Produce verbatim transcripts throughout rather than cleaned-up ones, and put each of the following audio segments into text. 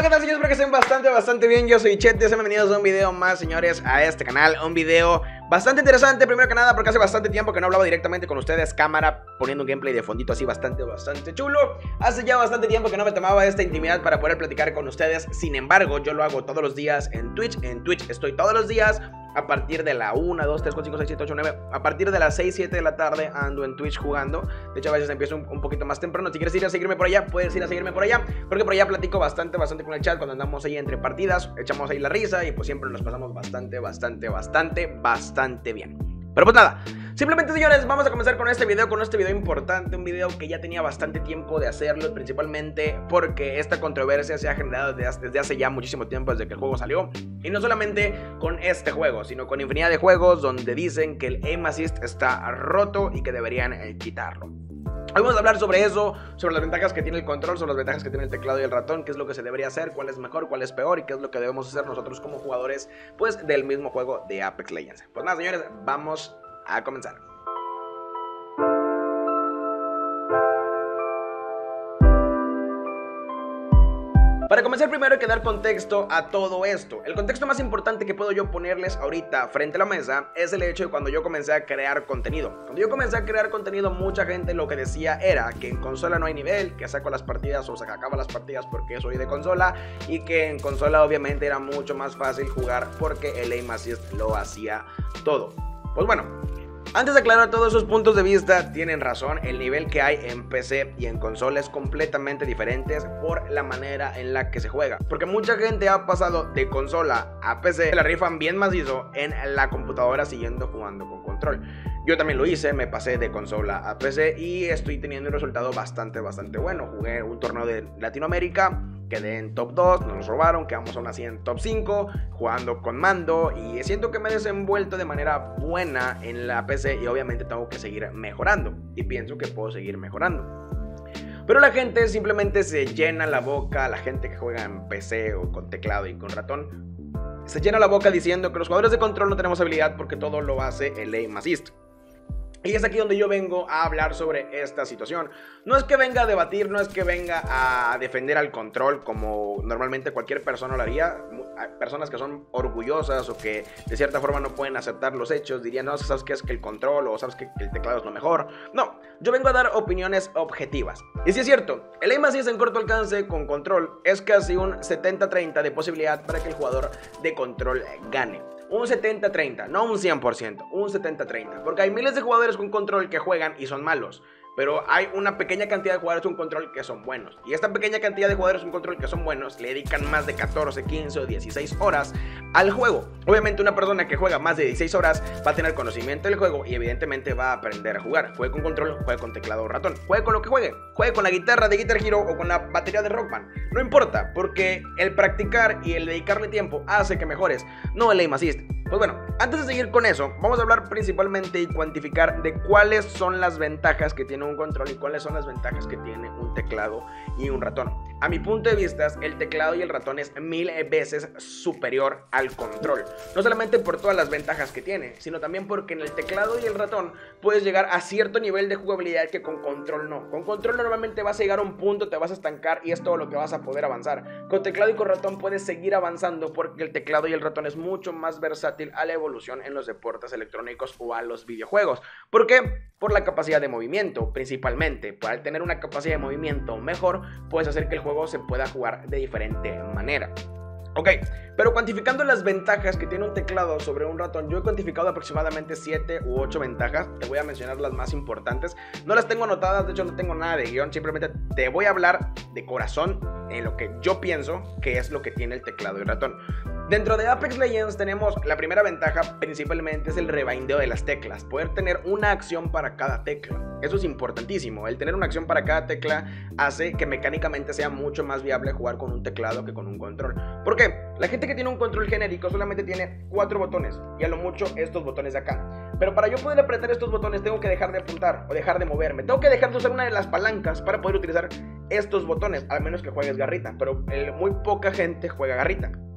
Hola, ¿qué tal, señores? Espero que estén bastante, bastante bien. Yo soy Chete, sean bienvenidos a un video más, señores, a este canal. Un video bastante interesante, primero que nada, porque hace bastante tiempo que no hablaba directamente con ustedes, cámara, poniendo un gameplay de fondito así bastante, bastante chulo. Hace ya bastante tiempo que no me tomaba esta intimidad para poder platicar con ustedes. Sin embargo, yo lo hago todos los días en Twitch. En Twitch estoy todos los días a partir de la una, dos, tres, cuatro, cinco, seis, siete, ocho, nueve. A partir de las seis, siete de la tarde ando en Twitch jugando. De hecho, a veces empiezo un, un poquito más temprano. Si quieres ir a seguirme por allá, puedes ir a seguirme por allá, porque por allá platico bastante, bastante con el chat cuando andamos ahí entre partidas. Echamos ahí la risa y pues siempre nos pasamos bastante, bastante, bastante, bastante bien. Pero pues nada, simplemente, señores, vamos a comenzar con este video, con este video importante. Un video que ya tenía bastante tiempo de hacerlo, principalmente porque esta controversia se ha generado desde, desde hace ya muchísimo tiempo, desde que el juego salió. Y no solamente con este juego, sino con infinidad de juegos donde dicen que el aim assist está roto y que deberían eh, quitarlo. Hoy vamos a hablar sobre eso, sobre las ventajas que tiene el control, sobre las ventajas que tiene el teclado y el ratón, qué es lo que se debería hacer, cuál es mejor, cuál es peor y qué es lo que debemos hacer nosotros como jugadores, pues, del mismo juego de Apex Legends. Pues nada, señores, vamos a comenzar. Para comenzar, primero hay que dar contexto a todo esto. El contexto más importante que puedo yo ponerles ahorita frente a la mesa es el hecho de cuando yo comencé a crear contenido. Cuando yo comencé a crear contenido, mucha gente lo que decía era que en consola no hay nivel, que saco las partidas o sacaba las partidas porque soy de consola, y que en consola obviamente era mucho más fácil jugar porque el aim assist lo hacía todo. Pues bueno, antes de aclarar todos esos puntos de vista, tienen razón. El nivel que hay en P C y en consola es completamente diferente por la manera en la que se juega. Porque mucha gente ha pasado de consola a P C, la rifan bien macizo en la computadora siguiendo jugando con control. Yo también lo hice, me pasé de consola a P C y estoy teniendo un resultado bastante, bastante bueno. Jugué un torneo de Latinoamérica, quedé en top dos, nos robaron, quedamos aún así en top cinco, jugando con mando, y siento que me he desenvuelto de manera buena en la P C y obviamente tengo que seguir mejorando, y pienso que puedo seguir mejorando. Pero la gente simplemente se llena la boca, la gente que juega en P C o con teclado y con ratón, se llena la boca diciendo que los jugadores de control no tenemos habilidad porque todo lo hace el aim assist. Y es aquí donde yo vengo a hablar sobre esta situación. No es que venga a debatir, no es que venga a defender al control como normalmente cualquier persona lo haría. Hay personas que son orgullosas o que de cierta forma no pueden aceptar los hechos, dirían, no, sabes que es que el control o sabes que el teclado es lo mejor. No, yo vengo a dar opiniones objetivas. Y si es cierto, el aim assist en corto alcance con control es casi un setenta treinta de posibilidad para que el jugador de control gane. Un setenta treinta, no un cien por ciento, un setenta treinta. Porque hay miles de jugadores con control que juegan y son malos, pero hay una pequeña cantidad de jugadores con control que son buenos. Y esta pequeña cantidad de jugadores con control que son buenos le dedican más de catorce, quince o dieciséis horas al juego. Obviamente una persona que juega más de dieciséis horas va a tener conocimiento del juego y evidentemente va a aprender a jugar. Juegue con control, juegue con teclado o ratón, juegue con lo que juegue, juegue con la guitarra de Guitar Hero o con la batería de Rock Band. No importa, porque el practicar y el dedicarle tiempo hace que mejores, no el aim assist. Pues bueno, antes de seguir con eso, vamos a hablar principalmente y cuantificar de cuáles son las ventajas que tiene un control y cuáles son las ventajas que tiene un teclado y un ratón. A mi punto de vista, el teclado y el ratón es mil veces superior al control. No solamente por todas las ventajas que tiene, sino también porque en el teclado y el ratón puedes llegar a cierto nivel de jugabilidad que con control no. Con control normalmente vas a llegar a un punto, te vas a estancar y es todo lo que vas a poder avanzar. Con teclado y con ratón puedes seguir avanzando porque el teclado y el ratón es mucho más versátil a la evolución en los deportes electrónicos o a los videojuegos. ¿Por qué? Por la capacidad de movimiento, principalmente. Por al tener una capacidad de movimiento mejor, puedes hacer que el juego se pueda jugar de diferente manera. Ok, pero cuantificando las ventajas que tiene un teclado sobre un ratón, yo he cuantificado aproximadamente siete u ocho ventajas. Te voy a mencionar las más importantes. No las tengo anotadas, de hecho no tengo nada de guión. Simplemente te voy a hablar de corazón en lo que yo pienso que es lo que tiene el teclado y el ratón. Dentro de Apex Legends tenemos la primera ventaja, principalmente es el rebindeo de las teclas. Poder tener una acción para cada tecla. Eso es importantísimo. El tener una acción para cada tecla hace que mecánicamente sea mucho más viable jugar con un teclado que con un control. ¿Por qué? La gente que tiene un control genérico solamente tiene cuatro botones y a lo mucho estos botones de acá. Pero para yo poder apretar estos botones tengo que dejar de apuntar o dejar de moverme. Tengo que dejar de usar una de las palancas para poder utilizar estos botones, al menos que juegues garrita. Pero eh, muy poca gente juega garrita.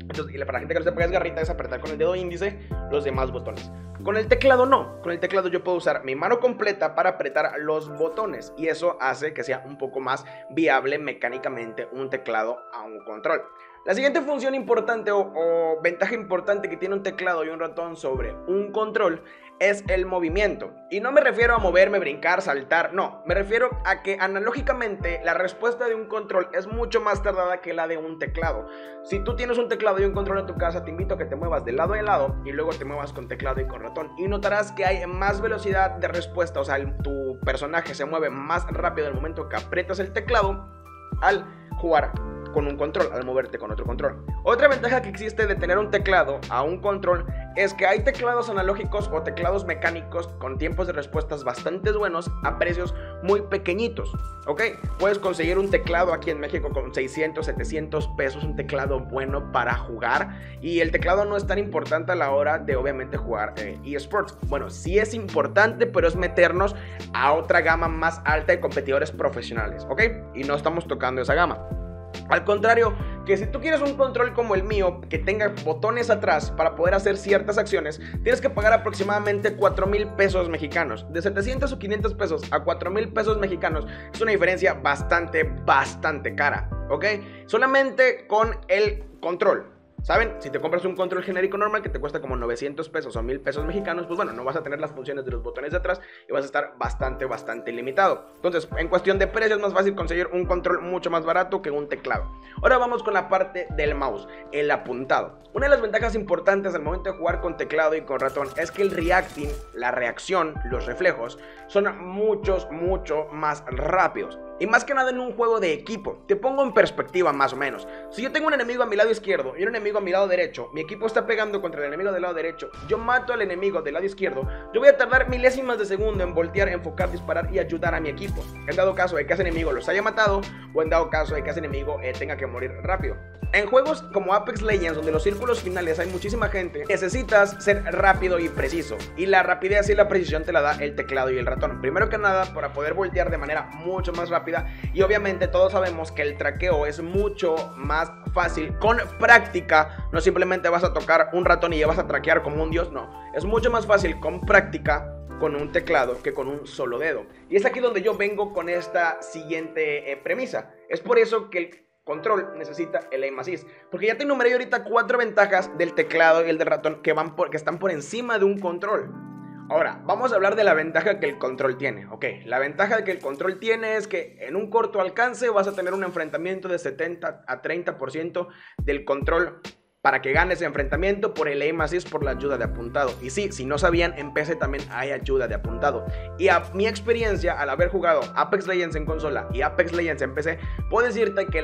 Entonces, y para la gente que no sepa qué es garrita, es apretar con el dedo índice los demás botones. Con el teclado no, con el teclado yo puedo usar mi mano completa para apretar los botones y eso hace que sea un poco más viable mecánicamente un teclado a un control. La siguiente función importante o, o ventaja importante que tiene un teclado y un ratón sobre un control es el movimiento. Y no me refiero a moverme, brincar, saltar, no. Me refiero a que analógicamente la respuesta de un control es mucho más tardada que la de un teclado. Si tú tienes un teclado y un control en tu casa, te invito a que te muevas de lado a lado y luego te muevas con teclado y con ratón. Y notarás que hay más velocidad de respuesta, o sea, el, tu personaje se mueve más rápido en el momento que aprietas el teclado al jugar con un control, al moverte con otro control. Otra ventaja que existe de tener un teclado a un control es que hay teclados analógicos o teclados mecánicos con tiempos de respuestas bastante buenos a precios muy pequeñitos, ¿ok? Puedes conseguir un teclado aquí en México con seiscientos, setecientos pesos, un teclado bueno para jugar, y el teclado no es tan importante a la hora de obviamente jugar eh, eSports. Bueno, sí es importante, pero es meternos a otra gama más alta de competidores profesionales, ¿ok? Y no estamos tocando esa gama. Al contrario, que si tú quieres un control como el mío, que tenga botones atrás para poder hacer ciertas acciones, tienes que pagar aproximadamente cuatro mil pesos mexicanos. De setecientos o quinientos pesos a cuatro mil pesos mexicanos es una diferencia bastante, bastante cara, ¿ok? Solamente con el control. ¿Saben? Si te compras un control genérico normal que te cuesta como novecientos pesos o mil pesos mexicanos, pues bueno, no vas a tener las funciones de los botones de atrás y vas a estar bastante, bastante limitado. Entonces, en cuestión de precio es más fácil conseguir un control mucho más barato que un teclado. Ahora vamos con la parte del mouse, el apuntado. Una de las ventajas importantes al momento de jugar con teclado y con ratón es que el reacting, la reacción, los reflejos, son muchos, mucho más rápidos. Y más que nada en un juego de equipo. Te pongo en perspectiva más o menos. Si yo tengo un enemigo a mi lado izquierdo y un enemigo a mi lado derecho, mi equipo está pegando contra el enemigo del lado derecho, yo mato al enemigo del lado izquierdo, yo voy a tardar milésimas de segundo en voltear, enfocar, disparar y ayudar a mi equipo. En dado caso de que ese enemigo los haya matado, o en dado caso de que ese enemigo eh, tenga que morir rápido. En juegos como Apex Legends, donde los círculos finales hay muchísima gente, necesitas ser rápido y preciso. Y la rapidez y la precisión te la da el teclado y el ratón. Primero que nada, para poder voltear de manera mucho más rápida. Y obviamente todos sabemos que el traqueo es mucho más fácil con práctica. No simplemente vas a tocar un ratón y ya vas a traquear como un dios, no. Es mucho más fácil con práctica con un teclado que con un solo dedo. Y es aquí donde yo vengo con esta siguiente eh, premisa. Es por eso que el control necesita el aim assist, porque ya te enumeré ahorita cuatro ventajas del teclado y el del ratón que, van por, que están por encima de un control. Ahora, vamos a hablar de la ventaja que el control tiene. Ok, la ventaja que el control tiene es que en un corto alcance vas a tener un enfrentamiento de setenta a treinta por ciento del control para que ganes ese enfrentamiento por el aim assist, por la ayuda de apuntado. Y sí, si no sabían, en P C también hay ayuda de apuntado. Y a mi experiencia, al haber jugado Apex Legends en consola y Apex Legends en P C, puedo decirte que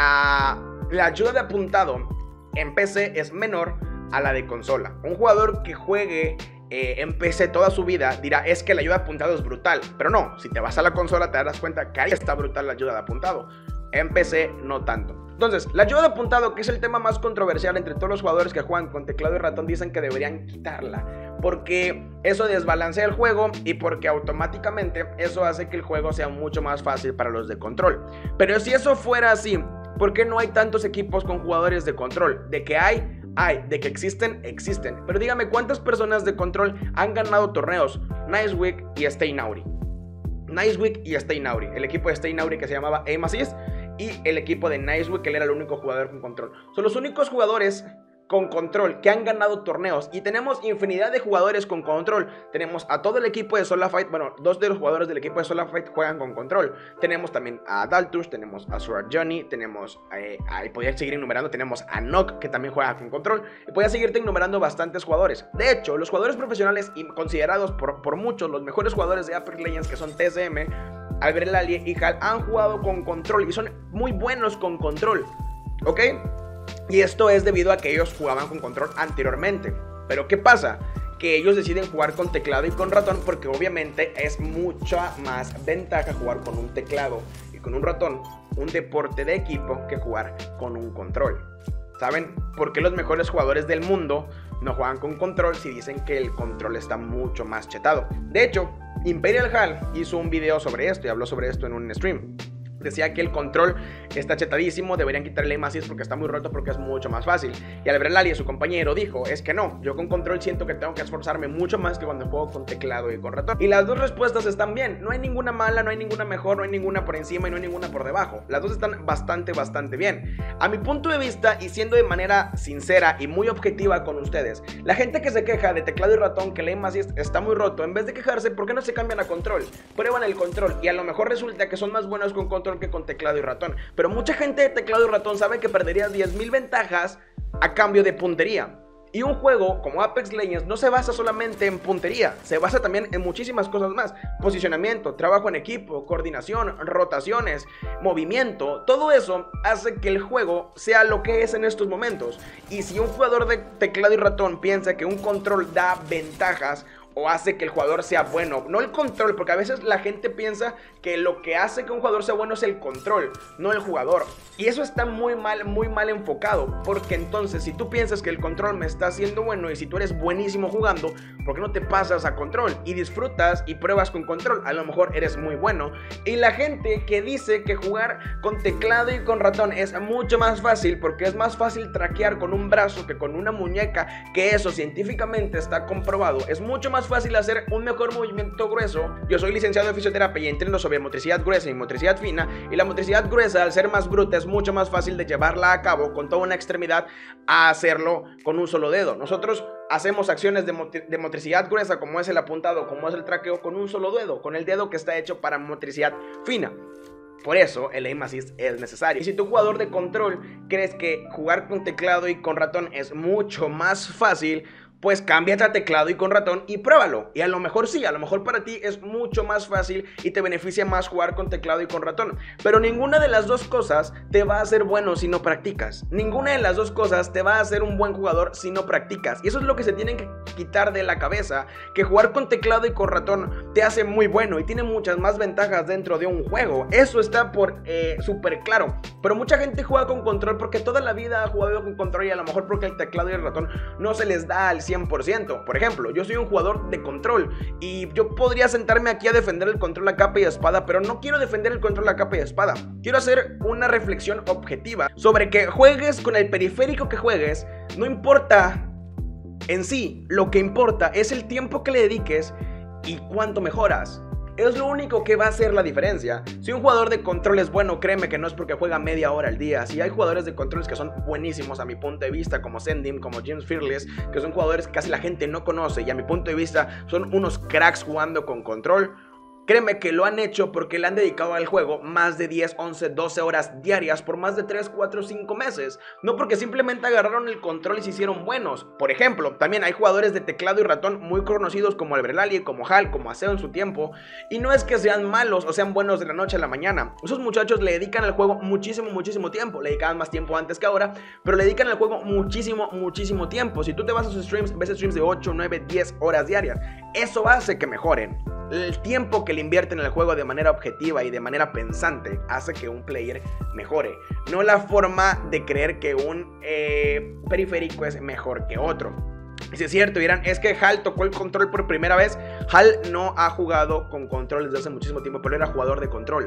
la, la ayuda de apuntado en P C es menor a la de consola. Un jugador que juegue eh, en P C toda su vida dirá, es que la ayuda de apuntado es brutal. Pero no, si te vas a la consola te darás cuenta que ahí está brutal la ayuda de apuntado. En P C no tanto. Entonces, la ayuda de apuntado, que es el tema más controversial entre todos los jugadores que juegan con teclado y ratón, dicen que deberían quitarla, porque eso desbalancea el juego y porque automáticamente eso hace que el juego sea mucho más fácil para los de control. Pero si eso fuera así, ¿por qué no hay tantos equipos con jugadores de control? De que hay, hay, de que existen, existen. Pero dígame, ¿cuántas personas de control han ganado torneos? Niceweek y Stay Nauri. Niceweek y Stay Nauri. El equipo de Stay Nauri que se llamaba Aim Assist, y el equipo de Niceweek, que él era el único jugador con control. Son los únicos jugadores con control que han ganado torneos. Y tenemos infinidad de jugadores con control. Tenemos a todo el equipo de Solafight. Bueno, dos de los jugadores del equipo de Solafight juegan con control. Tenemos también a Daltush, tenemos a Sword Johnny, tenemos, eh, ahí podía seguir enumerando, tenemos a Nock, que también juega con control. Y podía seguirte enumerando bastantes jugadores. De hecho, los jugadores profesionales y considerados por, por muchos los mejores jugadores de Apex Legends, que son T S M, Albert y Hal, han jugado con control y son muy buenos con control, ¿ok? Y esto es debido a que ellos jugaban con control anteriormente. Pero ¿qué pasa? Que ellos deciden jugar con teclado y con ratón porque obviamente es mucha más ventaja jugar con un teclado y con un ratón, un deporte de equipo, que jugar con un control. ¿Saben por qué los mejores jugadores del mundo no juegan con control si dicen que el control está mucho más chetado? De hecho, Imperial Hal hizo un video sobre esto y habló sobre esto en un stream. decía que el control está chetadísimo, deberían quitarle aim assist porque está muy roto, porque es mucho más fácil. Y Albert Lali, su compañero, dijo, es que no, yo con control siento que tengo que esforzarme mucho más que cuando juego con teclado y con ratón. Y las dos respuestas están bien, no hay ninguna mala, no hay ninguna mejor, no hay ninguna por encima y no hay ninguna por debajo. Las dos están bastante, bastante bien. A mi punto de vista, y siendo de manera sincera y muy objetiva con ustedes, la gente que se queja de teclado y ratón, que el aim assist está muy roto, en vez de quejarse, ¿por qué no se cambian a control? Prueban el control y a lo mejor resulta que son más buenos con control que con teclado y ratón. Pero mucha gente de teclado y ratón sabe que perderías diez mil ventajas a cambio de puntería. Y un juego como Apex Legends no se basa solamente en puntería, se basa también en muchísimas cosas más. Posicionamiento, trabajo en equipo, coordinación, rotaciones, movimiento. Todo eso hace que el juego sea lo que es en estos momentos. Y si un jugador de teclado y ratón piensa que un control da ventajas o hace que el jugador sea bueno, no el control, porque a veces la gente piensa que lo que hace que un jugador sea bueno es el control, no el jugador. Y eso está muy mal, muy mal enfocado, porque entonces si tú piensas que el control me está haciendo bueno y si tú eres buenísimo jugando, ¿por qué no te pasas a control y disfrutas y pruebas con control? A lo mejor eres muy bueno. Y la gente que dice que jugar con teclado y con ratón es mucho más fácil porque es más fácil traquear con un brazo que con una muñeca, que eso científicamente está comprobado, es mucho más fácil hacer un mejor movimiento grueso. Yo soy licenciado en fisioterapia y entiendo sobre motricidad gruesa y motricidad fina, y la motricidad gruesa, al ser más bruta, es mucho más fácil de llevarla a cabo con toda una extremidad a hacerlo con un solo dedo. Nosotros hacemos acciones de, motri de motricidad gruesa, como es el apuntado, como es el traqueo, con un solo dedo, con el dedo que está hecho para motricidad fina. Por eso el aim assist es necesario. Y si tu jugador de control crees que jugar con teclado y con ratón es mucho más fácil, pues cámbiate a teclado y con ratón y pruébalo. Y a lo mejor sí, a lo mejor para ti es mucho más fácil y te beneficia más jugar con teclado y con ratón. Pero ninguna de las dos cosas te va a hacer bueno si no practicas. Ninguna de las dos cosas te va a hacer un buen jugador si no practicas. Y eso es lo que se tienen que quitar de la cabeza, que jugar con teclado y con ratón te hace muy bueno y tiene muchas más ventajas dentro de un juego. Eso está por eh, súper claro. Pero mucha gente juega con control porque toda la vida ha jugado con control y a lo mejor porque el teclado y el ratón no se les da al cien por ciento. Por ejemplo, yo soy un jugador de control y yo podría sentarme aquí a defender el control a capa y espada, pero no quiero defender el control a capa y espada. Quiero hacer una reflexión objetiva sobre que juegues con el periférico que juegues, no importa en sí, lo que importa es el tiempo que le dediques y cuánto mejoras. Es lo único que va a hacer la diferencia. Si un jugador de control es bueno, créeme que no es porque juega media hora al día. Si hay jugadores de controles que son buenísimos a mi punto de vista, como Zendim, como James Fearless, que son jugadores que casi la gente no conoce y a mi punto de vista son unos cracks jugando con control, créeme que lo han hecho porque le han dedicado al juego más de diez, once, doce horas diarias por más de tres, cuatro, cinco meses. No porque simplemente agarraron el control y se hicieron buenos. Por ejemplo, también hay jugadores de teclado y ratón muy conocidos como Albert Lali, como Hal, como Aseo en su tiempo. Y no es que sean malos o sean buenos de la noche a la mañana. Esos muchachos le dedican al juego muchísimo, muchísimo tiempo. Le dedicaban más tiempo antes que ahora, pero le dedican al juego muchísimo, muchísimo tiempo. Si tú te vas a sus streams, ves streams de ocho, nueve, diez horas diarias. Eso hace que mejoren. El tiempo que le invierten en el juego de manera objetiva y de manera pensante hace que un player mejore. No la forma de creer que un eh, periférico es mejor que otro. Y si es cierto, dirán, es que Hal tocó el control por primera vez. Hal no ha jugado con control desde hace muchísimo tiempo, pero era jugador de control.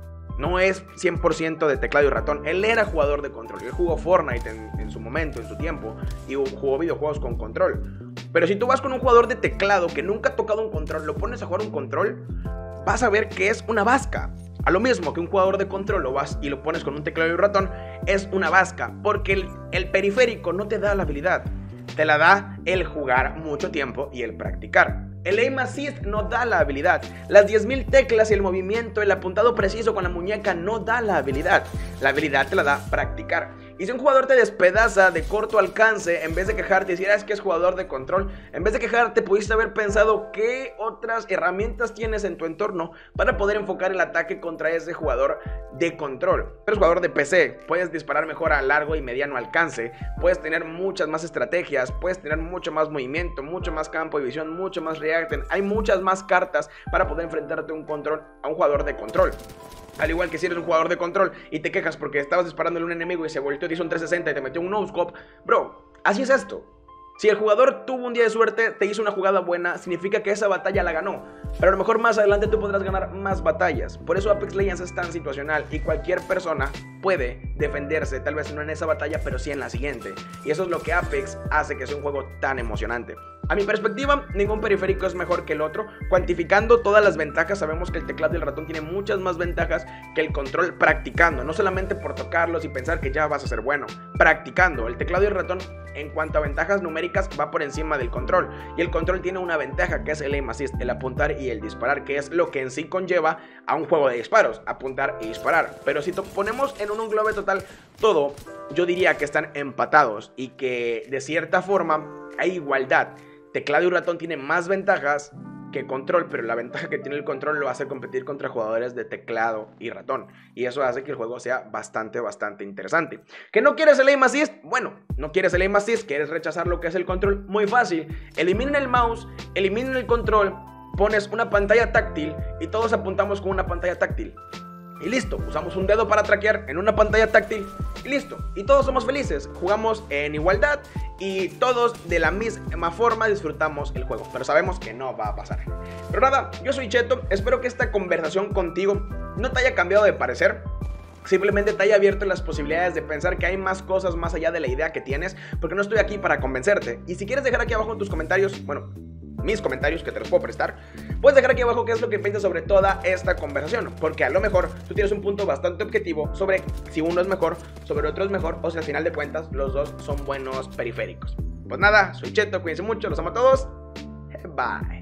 No es cien por ciento de teclado y ratón. Él era jugador de control. Él jugó Fortnite en, en su momento, en su tiempo, y jugó videojuegos con control. Pero si tú vas con un jugador de teclado que nunca ha tocado un control, lo pones a jugar un control, vas a ver que es una vasca. A lo mismo que un jugador de control lo vas y lo pones con un teclado y un ratón, es una vasca. Porque el, el periférico no te da la habilidad, te la da el jugar mucho tiempo y el practicar. El aim assist no da la habilidad. Las diez mil teclas y el movimiento, el apuntado preciso con la muñeca no da la habilidad. La habilidad te la da practicar. Y si un jugador te despedaza de corto alcance, en vez de quejarte y decir, ah, es que es jugador de control, en vez de quejarte pudiste haber pensado qué otras herramientas tienes en tu entorno para poder enfocar el ataque contra ese jugador de control. Eres jugador de P C, puedes disparar mejor a largo y mediano alcance, puedes tener muchas más estrategias, puedes tener mucho más movimiento, mucho más campo de visión, mucho más reacten. Hay muchas más cartas para poder enfrentarte a un, control, a un jugador de control. Al igual que si eres un jugador de control y te quejas porque estabas disparando a un enemigo y se volteó, te hizo un trescientos sesenta y te metió un no-scope. Bro, así es esto. Si el jugador tuvo un día de suerte, te hizo una jugada buena, significa que esa batalla la ganó. pero a lo mejor más adelante tú podrás ganar más batallas. Por eso Apex Legends es tan situacional y cualquier persona puede defenderse, tal vez no en esa batalla, pero sí en la siguiente. Y eso es lo que Apex hace que sea un juego tan emocionante. A mi perspectiva, ningún periférico es mejor que el otro. Cuantificando todas las ventajas, sabemos que el teclado y el ratón tienen muchas más ventajas que el control practicando. No solamente por tocarlos y pensar que ya vas a ser bueno. Practicando, el teclado y el ratón en cuanto a ventajas numéricas va por encima del control. Y el control tiene una ventaja que es el aim assist, el apuntar y el disparar, que es lo que en sí conlleva a un juego de disparos, apuntar y disparar. Pero si ponemos en un englobe total todo, yo diría que están empatados y que de cierta forma hay igualdad. Teclado y ratón tienen más ventajas que control, pero la ventaja que tiene el control lo hace competir contra jugadores de teclado y ratón, y eso hace que el juego sea bastante, bastante interesante. ¿Que no quieres el aim assist? Bueno, no quieres el aim assist, quieres rechazar lo que es el control, muy fácil, eliminen el mouse, eliminen el control, pones una pantalla táctil y todos apuntamos con una pantalla táctil. Y listo, usamos un dedo para traquear en una pantalla táctil y listo. Y todos somos felices, jugamos en igualdad y todos de la misma forma disfrutamos el juego. Pero sabemos que no va a pasar. Pero nada, yo soy Cheto, espero que esta conversación contigo no te haya cambiado de parecer. Simplemente te haya abierto las posibilidades de pensar que hay más cosas más allá de la idea que tienes, porque no estoy aquí para convencerte. Y si quieres dejar aquí abajo en tus comentarios, bueno, mis comentarios que te los puedo prestar, puedes dejar aquí abajo qué es lo que piensas sobre toda esta conversación, porque a lo mejor tú tienes un punto bastante objetivo sobre si uno es mejor, sobre otro es mejor, o si al final de cuentas los dos son buenos periféricos. Pues nada, soy Cheto, cuídense mucho, los amo a todos, bye.